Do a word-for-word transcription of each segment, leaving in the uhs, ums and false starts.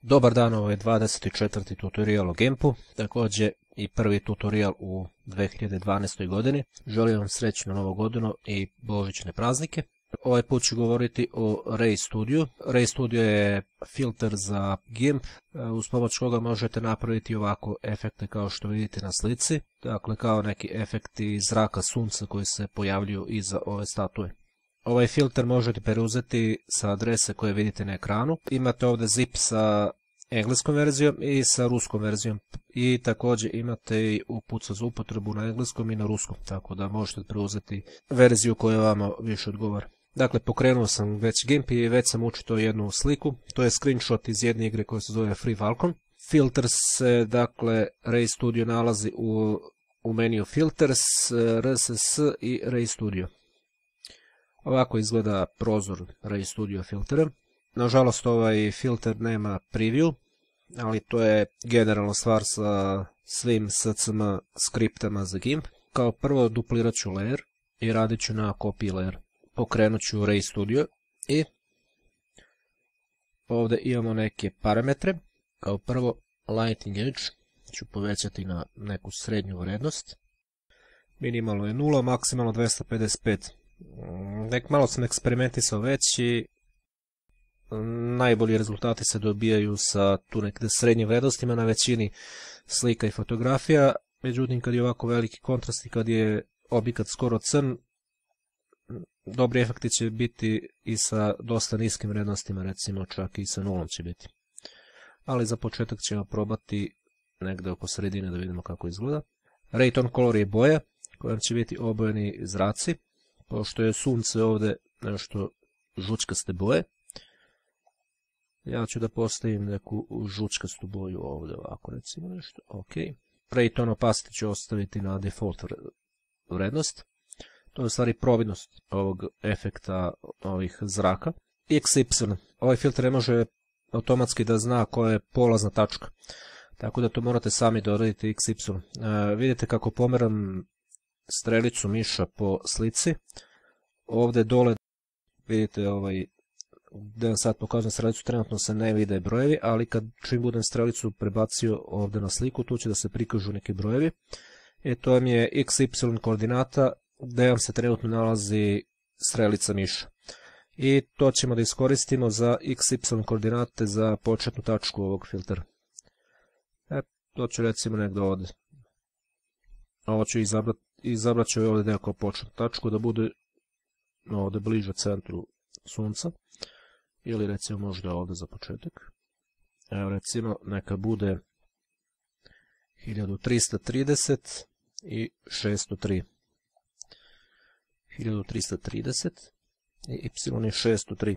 Dobar dan, ovo je dvadeset četvrti tutorial o Gimpu, također i prvi tutorial u dve hiljade dvanaestoj godini. Želim vam srećnu novu godinu i božićne praznike. Ovaj put ću govoriti o Ray Studio. Ray Studio je filter za Gimp, uz pomoć koga možete napraviti ovako efekte kao što vidite na slici. Dakle, kao neki efekti zraka sunca koji se pojavljuju iza ove statue. Ovaj filter možete preuzeti sa adrese koje vidite na ekranu. Imate ovdje zip sa engleskom verzijom i sa ruskom verzijom. I također imate i uputstvo za upotrebu na engleskom i na ruskom. Tako da možete preuzeti verziju koja vama više odgovara. Dakle, pokrenuo sam već Gimp i već sam učito jednu sliku. To je screenshot iz jedne igre koja se zove Free Falcon. Filter se, dakle, Ray Studio nalazi u, u meniju Filters, R S S i Ray Studio. Ovako izgleda prozor Ray Studio filtera. Nažalost, ovaj filter nema preview, ali to je generalna stvar sa svim S C M skriptama za Gimp. Kao prvo duplirat ću layer i radit ću na copy layer. Pokrenut ću Ray Studio i ovdje imamo neke parametre. Kao prvo lighting edge ću povećati na neku srednju vrednost. Minimalno je nula, maksimalno dvjesto pedeset pet. Nek malo sam eksperimentisao već i najbolji rezultati se dobijaju sa tu nekde srednjim vrednostima na većini slika i fotografija. Međutim, kad je ovako veliki kontrast i kad je objekat skoro crn, dobri efekti će biti i sa dosta niskim vrednostima, recimo čak i sa nulom će biti. Ali za početak ćemo probati negde oko sredine da vidimo kako izgleda. Ray Tone Color je boja kojom će biti obojeni zraci. Pošto je sunce ovdje nešto žučkaste boje, ja ću da postavim neku žučkastu boju ovdje, ovako recimo nešto. Ok. Ray Tone Opacity ću ostaviti na default vrednost. To je u stvari providnost ovog efekta ovih zraka. X Y. Ovaj filter ne može automatski da zna koja je polazna tačka. Tako da to morate sami da odradite X Y. E, vidite kako pomeram strelicu miša po slici. Ovdje dole vidite ovaj, gdje vam sad pokazujem strelicu, trenutno se ne vide brojevi, ali kad čim budem strelicu prebacio ovdje na sliku, tu će da se prikažu neki brojevi. E to vam je X Y koordinata gdje vam se trenutno nalazi strelica miša. I to ćemo da iskoristimo za X Y koordinate za početnu tačku ovog filtera. E, to ću recimo negdje ovdje. Ovo ću izabrati. Izabrat ću ovdje neku početnu tačku da bude ovdje bliže centru sunca. Ili recimo možda ovdje za početak. Evo recimo neka bude hiljadu trista trideset i šesto tri. hiljadu trista trideset i Y je šesto tri.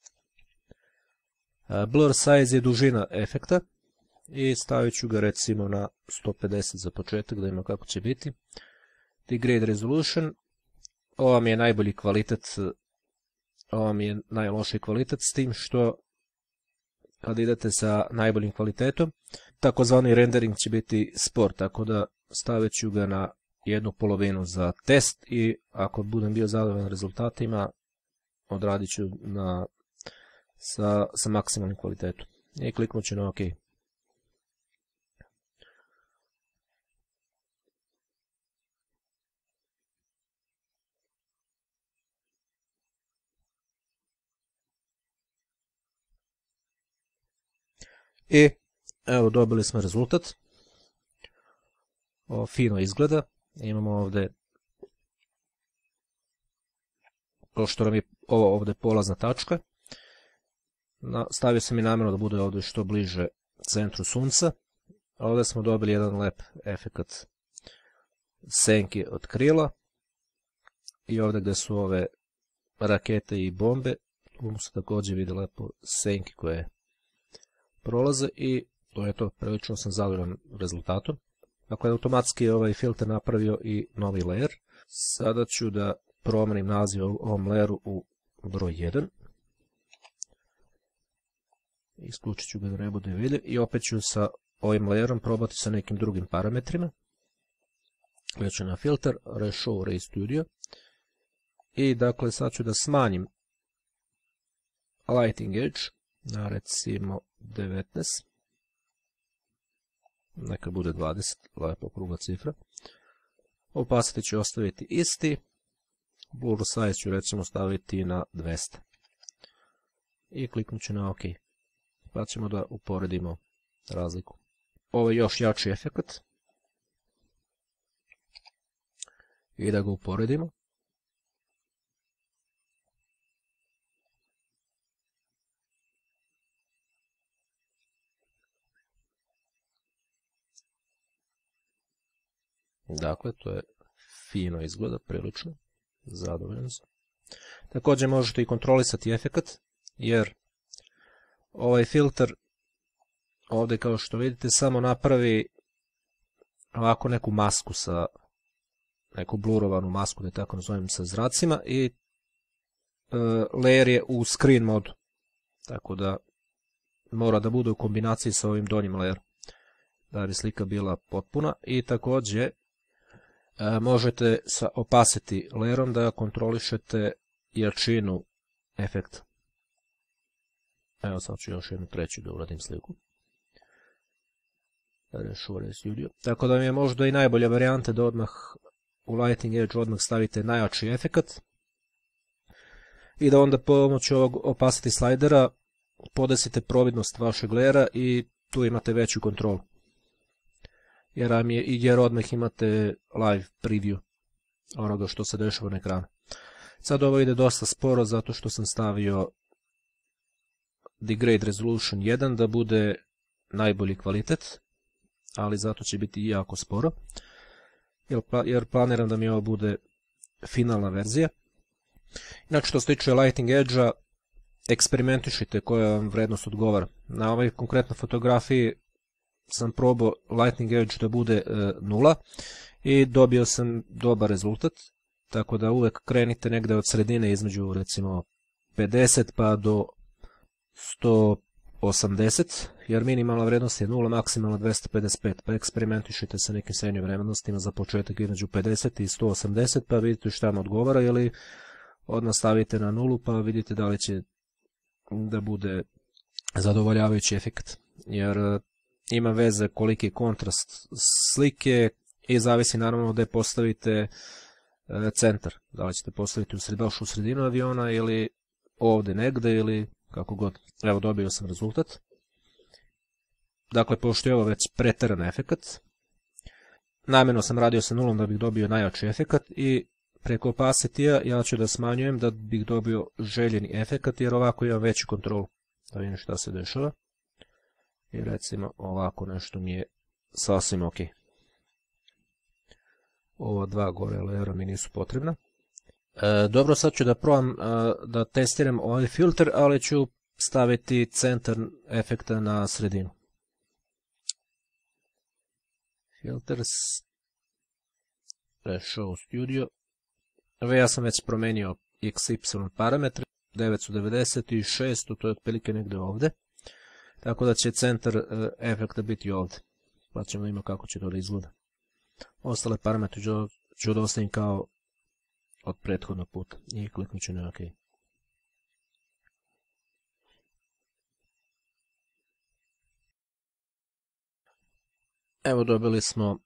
Blur size je dužina efekta. I stavit ću ga recimo na sto pedeset za početak da ima kako će biti. Degrade resolution, ovo mi je najbolji kvalitet, ovo mi je najlošiji kvalitet, s tim što kad idete sa najboljim kvalitetom, takozvani rendering će biti spor, tako da stavit ću ga na jednu polovinu za test i ako budem bio zadovoljan rezultatima, odradit ću na, sa, sa maksimalnim kvalitetom. I kliknut ću na OK. I evo dobili smo rezultat. Ovo fino izgleda. Imamo ovdje, pošto nam je ovo ovdje polazna tačka, stavio sam i namjerno da bude ovdje što bliže centru sunca. Ovdje smo dobili jedan lep efekt senke od krila. I ovdje gdje su ove rakete i bombe, tu se također vidi lepo senke koje prolaze i to je to, prilično sam zadovoljan rezultatom. Dakle, automatski je ovaj filter napravio i novi layer. Sada ću da promenim naziv ovom layeru u broj jedan. Isključit ću ga da ne bude vidljiv i opet ću sa ovim layerom probati sa nekim drugim parametrima. Već na filter, Reshow Ray Studio. I dakle, sad ću da smanjim lighting edge na recimo devetnaest. Neka bude dvadeset, lepa okrugla cifra. Opacity ću ostaviti isti. Blur size ću recimo staviti na dvesta. I kliknut ću na OK. Pa ćemo da uporedimo razliku. Ovo je još jači efekt. I da ga uporedimo. Dakle, to je fino izgleda, prilično. Zadovoljan sam. Također možete i kontrolisati efekt, jer ovaj filter ovdje, kao što vidite, samo napravi ovako neku masku sa neku blurovanu masku, da tako nazovem, sa zracima i e, layer je u screen modu. Tako da mora da bude u kombinaciji sa ovim donjim layerom da bi slika bila potpuna. I također e, možete sa opacity layerom da kontrolišete jačinu efekta. Evo sad ću još jednu treću da uradim sliku. Resure Studio. Tako da mi je možda i najbolja varijanta da odmah u Lighting Edge odmah stavite najjači efekt i da onda pomoću ovog opacity slidera podesite providnost vašeg layera i tu imate veću kontrolu. Jer, je, jer odmah imate live preview onoga što se dešava na ekranu. Sad ovo ide dosta sporo zato što sam stavio Degrade Resolution jedan da bude najbolji kvalitet, ali zato će biti i jako sporo, jer planiram da mi ovo bude finalna verzija. Inače, što se tiče Lighting Edge-a, eksperimentišite koja vam vrednost odgovara. Na ovoj konkretnoj fotografiji sam probao Lighting Edge da bude e, nula i dobio sam dobar rezultat, tako da uvek krenite negde od sredine između recimo pedeset pa do sto osamdeset, jer minimalna vrednost je nula, maksimalna dvesta pedeset pet, pa eksperimentišite sa nekim srednjim vrednostima za početak između pedeset i sto osamdeset, pa vidite šta vam odgovara, ili odmah stavite na nulu pa vidite da li će da bude zadovoljavajući efekt, jer ima veze koliki je kontrast slike i zavisi naravno da postavite centar, da li ćete postaviti u sred, baš u sredinu aviona ili ovdje negde ili kako god. Evo, dobio sam rezultat. Dakle, pošto je ovo već preteran efekt, namjerno sam radio sa nulom da bih dobio najjači efekt i preko opacity-a ja ću da smanjujem da bih dobio željeni efekt, jer ovako imam veću kontrolu. Da vidim šta se dešava. I recimo ovako nešto mi je sasvim ok. Ova dva gore layera mi nisu potrebna. E, dobro, sad ću da probam e, da testiram ovaj filter, ali ću staviti centar efekta na sredinu. Filters, Show Studio. Ove ja sam već promenio X Y parametre, devetsto devedeset i šesto, to je otprilike negde ovde. Tako da će centar e, efekta biti ovde. Pa ćemo da ima kako će to da izgleda. Ostale parametre ću, ću da ostavim kao od prethodnog puta i kliknut ću na OK. Evo, dobili smo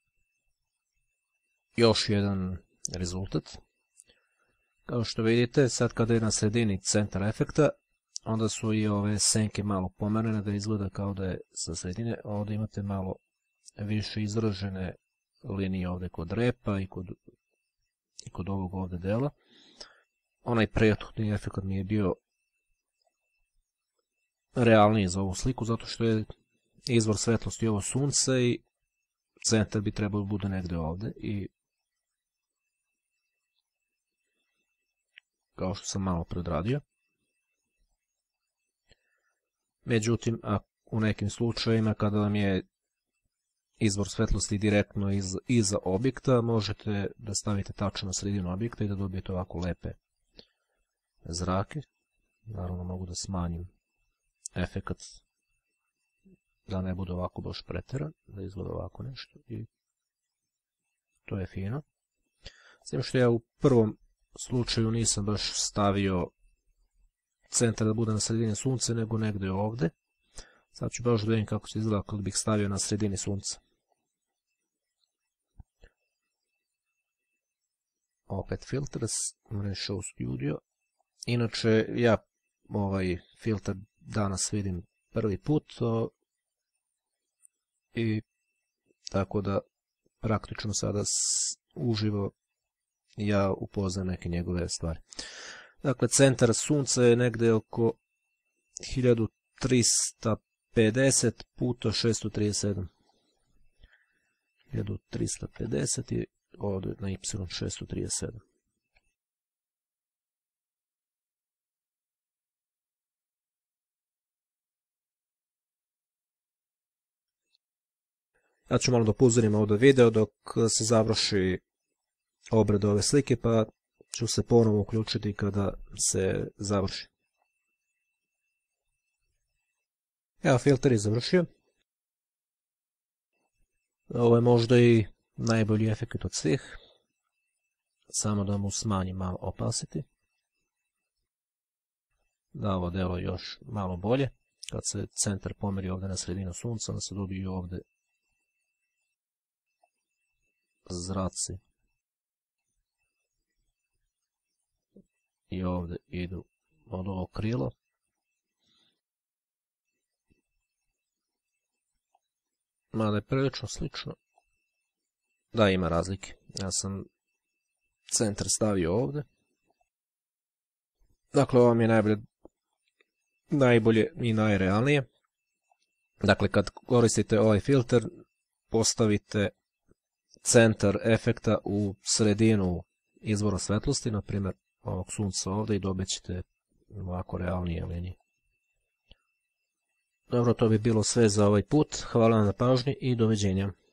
još jedan rezultat. Kao što vidite, sad kada je na sredini centar efekta, onda su i ove senke malo pomerene da izgleda kao da je sa sredine. Ovdje imate malo više izražene linije ovdje kod repa i kod, i kod ovog ovdje dela. Onaj prethodni efekt mi je bio realniji za ovu sliku, zato što je izvor svetlosti ovo sunce i centar bi trebao bude negde ovdje. I kao što sam malo preodradio. Međutim, a u nekim slučajima kada vam je izvor svetlosti direktno iz, iza objekta, možete da stavite tačno na sredinu objekta i da dobijete ovako lepe zrake. Naravno, mogu da smanjim efekt da ne bude ovako baš preteran, da izgleda ovako nešto i to je fino. S tim što ja u prvom slučaju nisam baš stavio centar da bude na sredini sunca, nego negdje ovdje. Sad ću baš da vidim kako će izgledati kada bih stavio na sredini sunca. Opet filters, Show Studio. Inače, ja ovaj filter danas vidim prvi put i tako da praktično sada uživo ja upoznam neke njegove stvari. Dakle, centar sunca je negdje oko hiljadu trista pedeset puta šesto trideset sedam. hiljadu trista pedeset i ovdje na y šesto trideset sedam. Ja ću malo da upozorim ovdje video dok se završi obrada ove slike, pa ću se ponovo uključiti kada se završi. Evo, filter je završio. Ovo je možda i najbolji efekt od svih. Samo da mu smanjim malo opacity. Da ovo delo još malo bolje. Kad se centar pomeri ovdje na sredinu sunca, onda se dobiju ovdje zraci. I ovdje idu od ovog krila. Mada je prilično slično. Da, ima razlike. Ja sam centar stavio ovdje. Dakle, ovo mi je najbolje, najbolje i najrealnije. Dakle, kad koristite ovaj filter, postavite centar efekta u sredinu izvora svetlosti, na primjer ovog sunca ovdje, i dobit ćete ovako realnije linije. Dobro, to bi bilo sve za ovaj put. Hvala vam na pažnji i doviđenja.